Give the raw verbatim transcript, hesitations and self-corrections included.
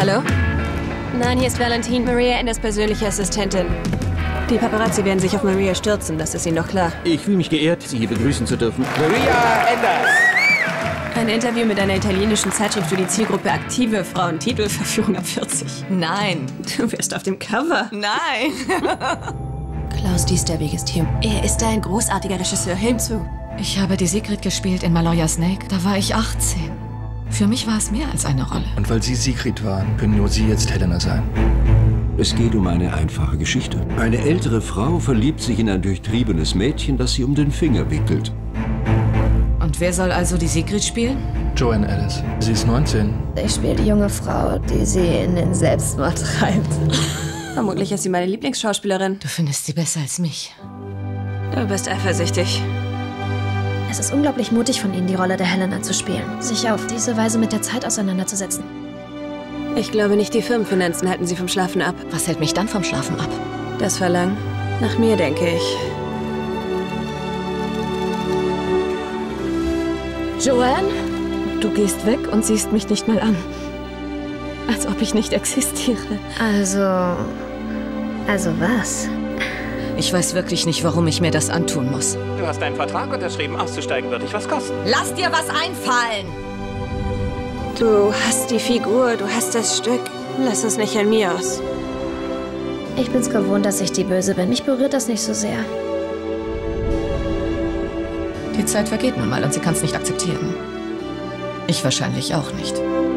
Hallo? Nein, hier ist Valentine, Maria Enders persönliche Assistentin. Die Paparazzi werden sich auf Maria stürzen, das ist Ihnen doch klar. Ich fühle mich geehrt, Sie hier begrüßen zu dürfen. Maria Enders! Ein Interview mit einer italienischen Zeitschrift für die Zielgruppe aktive Frauen. Titel Verführung ab vierzig. Nein. Du wärst auf dem Cover. Nein. Klaus Diesterweg ist hier. Er ist ein großartiger Regisseur. Hinzu. Ich habe die Sigrid gespielt in Maloya Snake. Da war ich achtzehn. Für mich war es mehr als eine Rolle. Und weil Sie Sigrid waren, können nur Sie jetzt Helena sein. Es geht um eine einfache Geschichte. Eine ältere Frau verliebt sich in ein durchtriebenes Mädchen, das sie um den Finger wickelt. Und wer soll also die Sigrid spielen? Joanne Ellis. Sie ist neunzehn. Ich spiele die junge Frau, die sie in den Selbstmord treibt. Vermutlich ist sie meine Lieblingsschauspielerin. Du findest sie besser als mich. Du bist eifersüchtig. Es ist unglaublich mutig von Ihnen, die Rolle der Helena zu spielen. Sich auf diese Weise mit der Zeit auseinanderzusetzen. Ich glaube nicht, die Firmenfinanzen halten sie vom Schlafen ab. Was hält mich dann vom Schlafen ab? Das Verlangen. Nach mir, denke ich. Joanne, du gehst weg und siehst mich nicht mal an. Als ob ich nicht existiere. Also... Also was? Ich weiß wirklich nicht, warum ich mir das antun muss. Du hast einen Vertrag unterschrieben, auszusteigen wird dich was kosten. Lass dir was einfallen! Du hast die Figur, du hast das Stück. Lass es nicht an mir aus. Ich bin's gewohnt, dass ich die Böse bin. Mich berührt das nicht so sehr. Die Zeit vergeht nun mal und sie kann's nicht akzeptieren. Ich wahrscheinlich auch nicht.